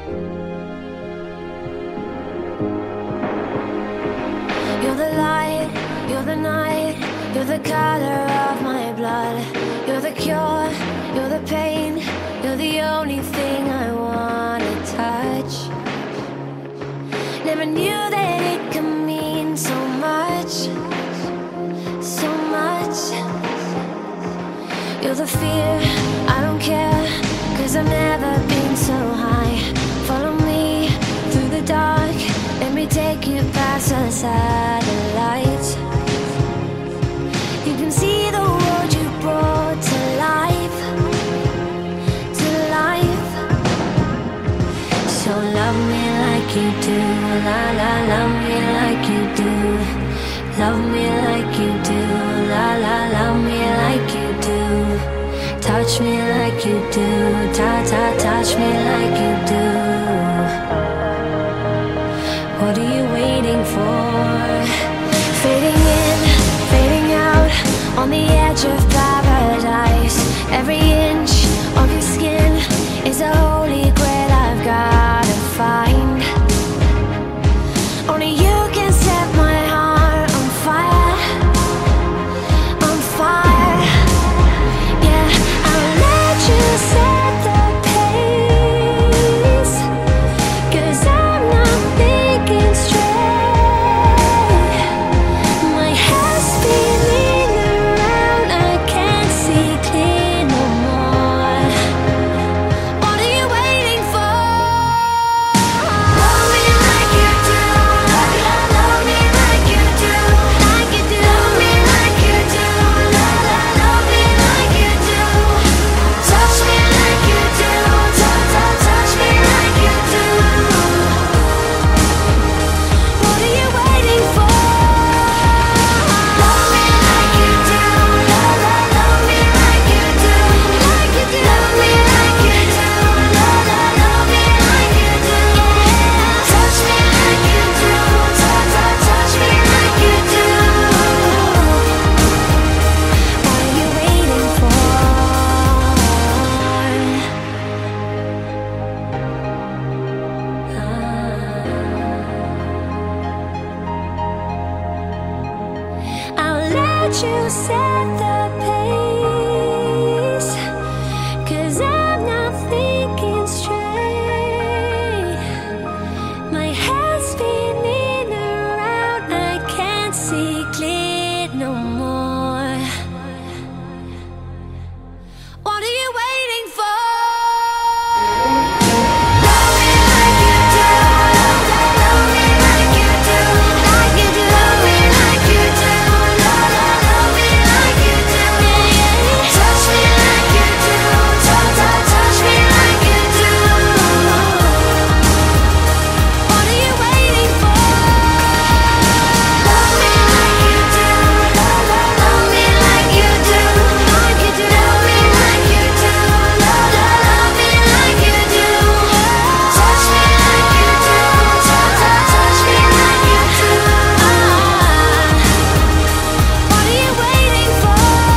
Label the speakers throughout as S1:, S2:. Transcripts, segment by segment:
S1: You're the light, you're the night, you're the color of my blood. You're the cure, you're the pain, you're the only thing I wanna touch. Never knew that it could mean so much, so much. You're the fear, I don't care, 'cause I've never been so high. Follow me through the dark, let me take you past the satellites. You can see the world you brought to life, to life. So love me like you do, la la, love me like you do. Love me like you do, la la, love me like you do. Touch me like you do, ta ta, touch me like you do. What are you waiting for? Fading in, fading out, on the edge of paradise. Every inch of your skin is a holy grail I've gotta find. Only you can set my heart on fire, on fire. Yeah, I'll let you set the pace, 'cause I'm not thinking straight. My head's spinning around, I can't see clear no more. What are you waiting for? Love me like you do, love me like you do, like you do. Love me like you do, love me like you do. Touch me like you do, touch me like you do. What are you waiting for? Love me like you do, love me like you do, like you do. Love me like you do, love me like you do. Touch me like you do, touch me like you do. What are you waiting for? I'll let you set the pace, 'cause I'm not thinking straight. My head's spinning around, I can't see clear no more. What are you waiting for? Love me like you do, love me like you do, like you do. Love me like you do, love me like you do. Touch me like you do, touch me like you do. What are you waiting for? Love me like you do, love me like you do, like you do. Love me like you do, love me like you do. Touch me like you do, touch me like you do. What are you waiting for?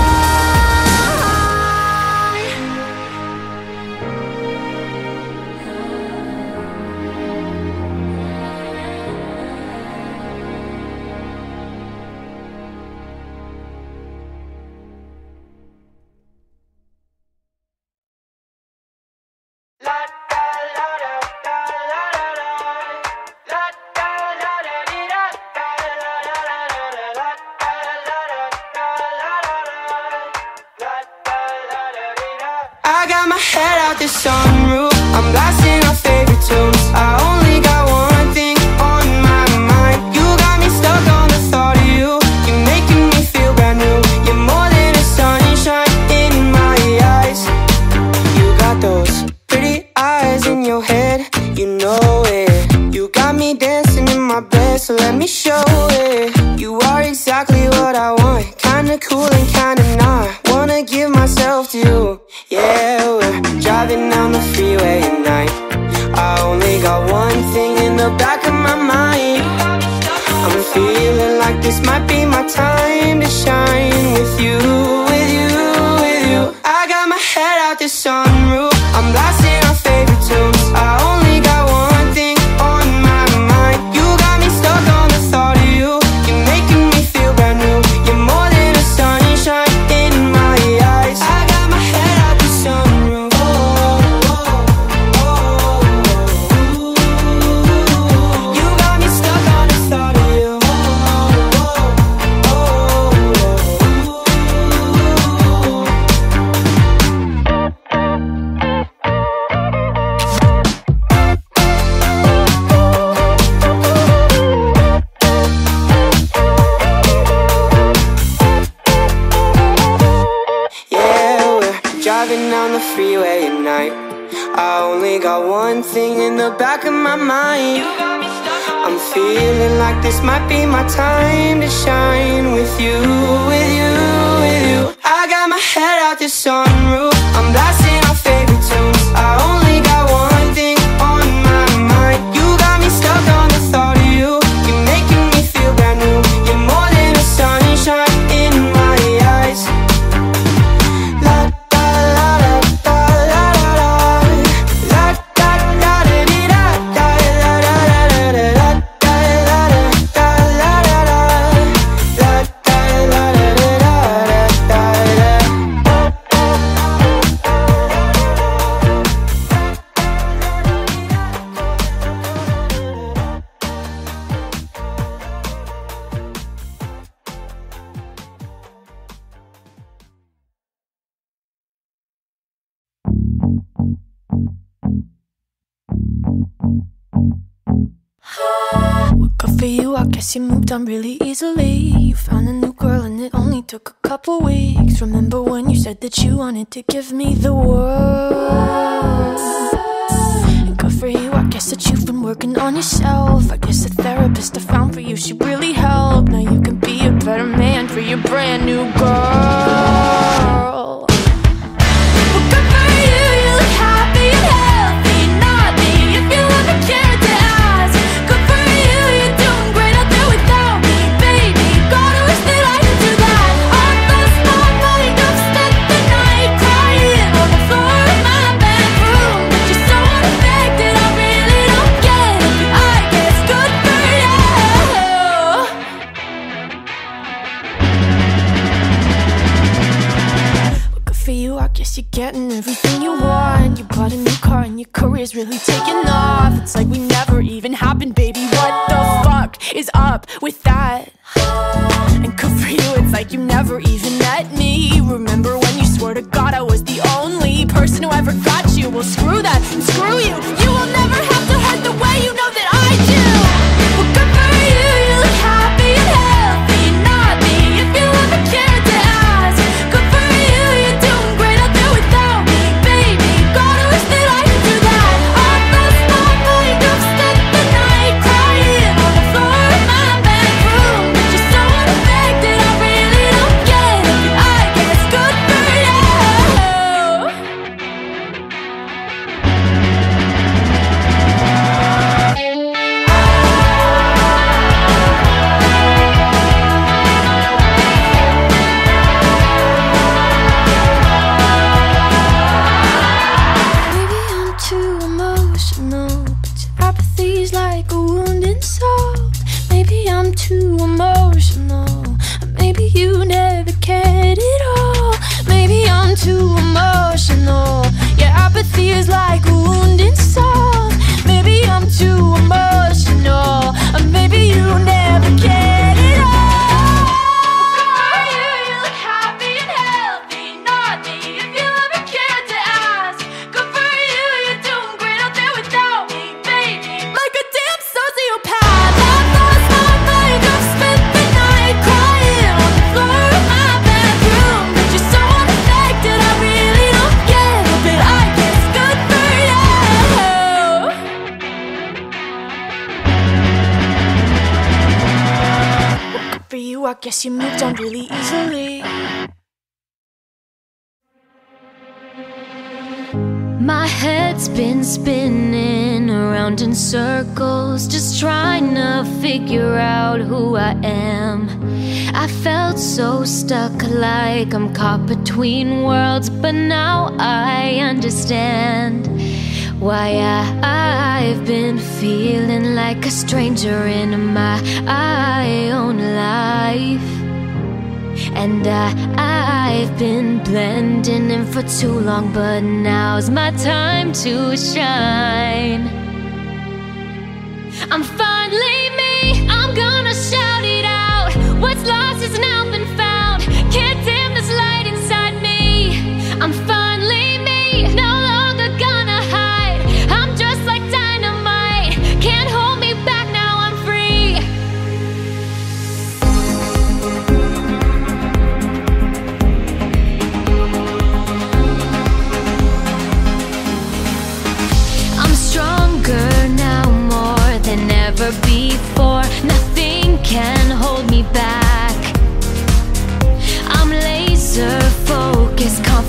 S2: I got my head out the sunroof, I'm blasting our favorite tunes. I only got one thing on my mind. You got me stuck on the thought of you. You're making me feel brand new. You're more than a sunshine in my eyes. You got those pretty eyes in your head, you know it. You got me dancing in my bed, so let me show it. You are exactly what I want, kinda cool and kinda not. Wanna give myself to you. Yeah, we're driving down the freeway at night. I only got one thing in the back of my mind. I'm feeling like this might be my time to shine with you, with you, with you. I got my head out the sunroof, I'm blasting our favorite tunes. I only got thing in the back of my mind. I'm feeling like this might be my time to shine. With you, with you, with you. I got my head out the sunroof, I'm blasting our favorite tunes. I only got one thing on my mind. You got me stuck on the thought of you. You're making me feel brand new. You're more than a sunshine in my eyes. La da la da da la da la. La da da da dee da da la da da da da da la da la da la. La da la da da da da.
S3: Well, good for you, I guess you moved on really easily. You found a new girl and it only took a couple weeks. Remember when you said that you wanted to give me the world? And good for you, I guess that you've been working on yourself. I guess the therapist I found for you, she really helped. Now you can be a better man for your brand new girl. Well, good for you, you look happy and healthy, not me. If you ever cared to ask, good for you, you're doing great out there without me, baby. God, I wish that I could do that. I've lost my mind, I've spent the night crying on the floor of my bedroom. But you're so unaffected, I really don't get it. I guess good for you. Well, good for you, I guess you're getting everything you want. You bought a new car and your career's really taking off. It's like we never even happened, baby. What the fuck is up with that? And good for you, it's like you never even met me. Remember when you swore to God I was the only person who ever got you? Well, screw that and screw you. You will never have to hurt the way you know that I do. Well, good for you, you look happy and healthy, not me. If you ever cared to ask, good for you, you're doing great out there without me, baby. God, I wish that I could do that. I've lost my mind, I've spent the night crying on the floor of my bedroom. But you're so unaffected, I really don't get it. I guess good for you. Maybe I'm too emotional, but your apathy's like a wounded soul. Maybe I'm too emotional, or maybe you never cared at all. Maybe I'm too emotional, your apathy is like a wounded soul. Maybe I'm too emotional, or maybe you never cared at all. Good for you, you look happy and healthy, not me. If you ever cared to ask, good for you, you're doing great out there without me, baby. Like a damn sociopath, I've lost my mind, I've spent the night crying on the floor of my bedroom. But you're so unaffected, I really don't get it. But I guess good for you. Good for you, I guess you moved on really easily.
S1: My head's been spinning around in circles, just trying to figure out who I am. I felt so stuck, like I'm caught between worlds, but now I understand why I've been feeling like a stranger in my own life. And I've been blending in for too long, but now's my time to shine. I'm finally me, I'm gonna shout it out. What's lost has now been found. Can't dim this light inside me. I'm finally me, no longer gonna hide. I'm just like dynamite, can't hold me back, now I'm free. I'm strong.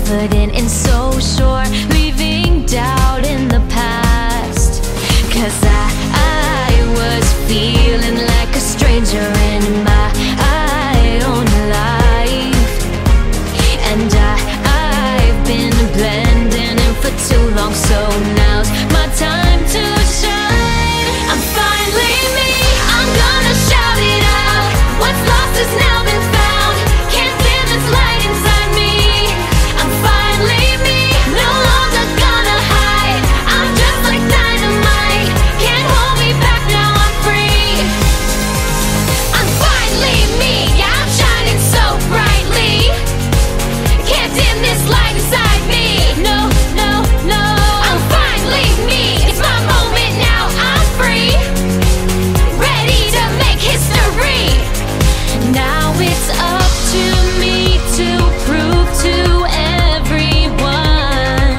S1: confident and so sure, leaving doubt in the past. 'Cause I was feeling like a stranger in my own life. And I've been blending in for too long, so now's my time to shine. I'm finally me, I'm gonna shout it out. What's lost has now been found. Can't dim this light inside me. I'm finally me, no longer gonna hide. I'm just like dynamite, can't hold me back, now I'm free. I'm finally me, yeah, I'm shining so brightly. Can't dim this light inside me. No, no, no. I'm finally me, it's my moment now, I'm free. Ready to make history. Now it's up to me to prove to everyone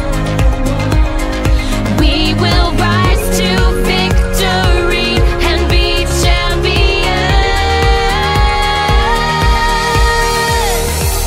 S1: we will rise to victory and be champions.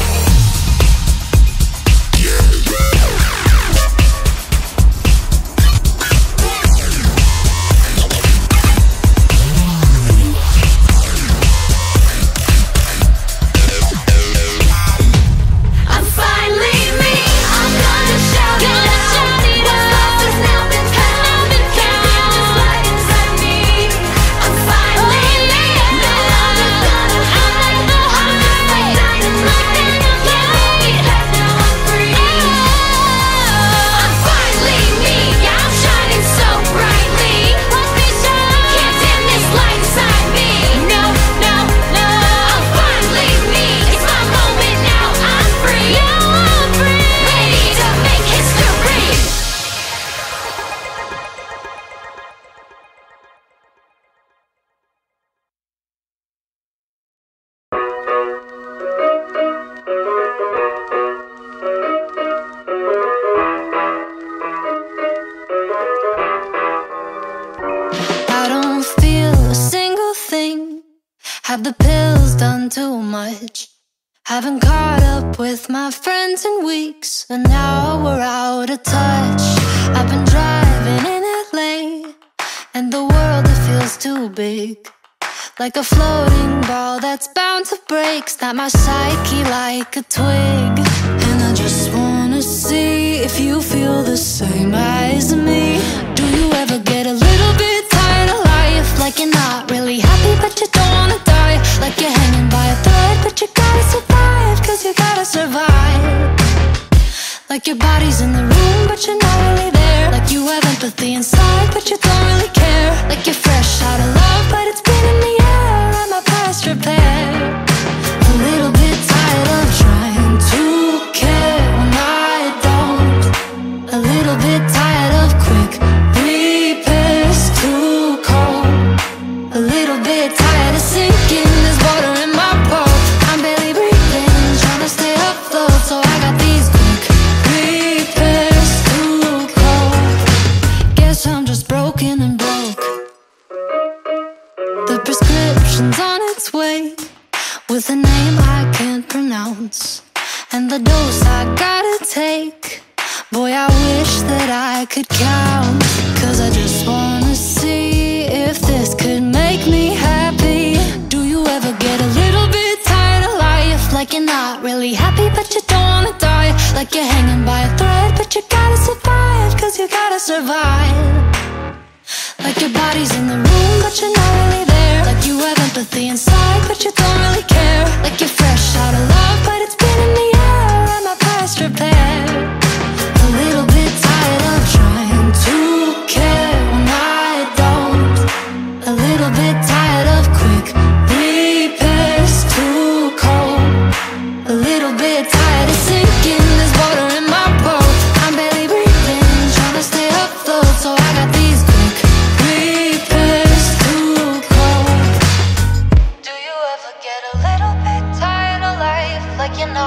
S1: I'm finally me, I'm gonna shout it out. What's lost has now been found. Can't dim this light inside me. I'm finally me, no longer gonna hide. I'm just like dynamite, can't hold me back, now I'm free. I'm finally me, yeah, I'm shining so brightly. Can't dim this light inside me. No, no, no. I'm finally me, it's my moment now, I'm free. Ready to make history.
S3: I don't feel a single thing. Have the pills done too much? Haven't caught up with my friends in weeks, and now we're out of touch. I've been driving in LA, and the world, it feels too big. Like a floating ball that's bound to break. Snap my psyche like a twig. And I just wanna see if you feel the same as me. Do you ever get a little bit tired of life? Like you're not really happy but you don't wanna die. Like you're hanging by a thread but you gotta survive, 'cause you gotta survive. Like your body's in the room but you're not really there. Like you have empathy inside but you don't really care. Like you're fresh out of love but it's been in the air. Am I past repair? A little bit tired of trying to care when I don't. A little bit tired of quick repairs, too cold. A little bit tired of sinking, there's water in my boat. I'm barely breathing, trying to stay afloat, so I got these quick repairs, too cold. Guess I'm just broken and broke. The prescription's on its way, with a name I can't pronounce, and the dose I gotta take. Boy, I wish that I could count, 'cause I just wanna see if this could make me happy. Do you ever get a little bit tired of life? Like you're not really happy but you don't wanna die. Like you're hanging by a thread but you gotta survive, 'cause you gotta survive. Like your body's in the room but you're not really there. Like you have empathy inside but you don't really care. Like you're fresh out of love but it's been in the air. Am I past repair? A little bit tired of trying to care when I don't. A little bit tired of quick repairs, too cold. A little bit tired of sinking, there's water in my boat. I'm barely breathing, trying to stay afloat, so I got these quick repairs, too cold. Do you ever get a little bit tired of life? Like you're not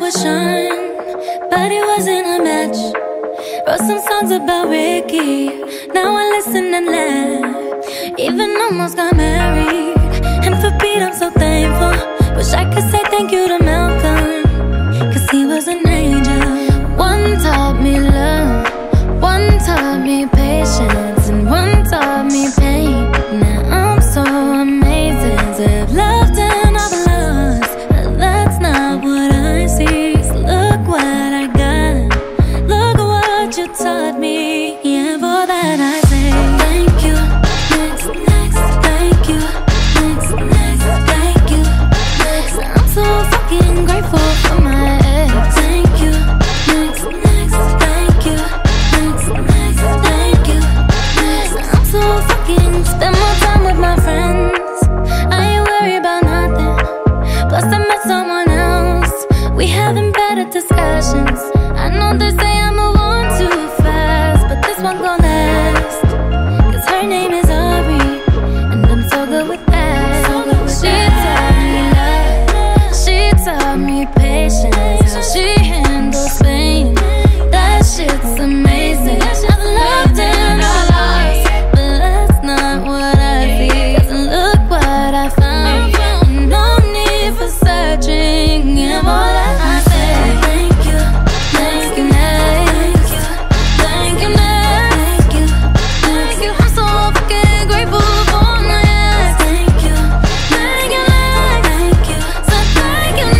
S3: would shine, but it wasn't a match. Wrote some songs about Ricky, now I listen and laugh. Even almost got married, and for Pete I'm so thankful. Wish I could say thank you to Malcolm, cause he was an angel. One taught me love, one taught me patience, and one taught me pain. Now I'm so amazing to have loved and I've lost, but that's not what I see. So look what I got, look what you taught me. Yeah, for that I say thank you. Next, thank you. Next, thank you. Next, I'm so fucking grateful for my ex. Thank you. Next, thank you. Next, thank you. Next, I'm so fucking spend more time with my friends. I ain't worried about nothing. Plus I met someone else. We having better discussions. I know they say I move on too fast, but this one gon' last. Cause her name is Ari, and I'm so good with that. She taught me love, she taught me patience, how she handles pain. That shit's amazing. I've loved and I've lost, but that's not what I see. Cause look what I found, no need for searching. And all that I say, thank you, thank you, thank you, thank you, thank you, thank you. I'm so fucking grateful for my ex. Thank you, thank you, thank you, so thank you,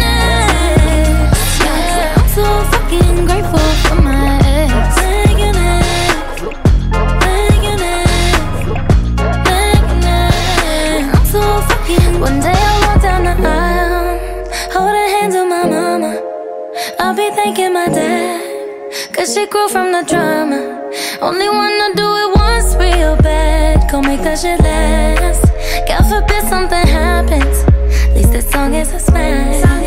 S3: next. Yeah, I'm so fucking grateful for my ex. Thank you, next. Thank you, next. Thank you, next. I'm so fucking. One day I walk down the aisle, holding hands with my mama. I'll be thanking my dad, cause she grew from the drama. Only wanna do it once real bad, gon' make that shit last. God forbid something happens, at least this song is a smash.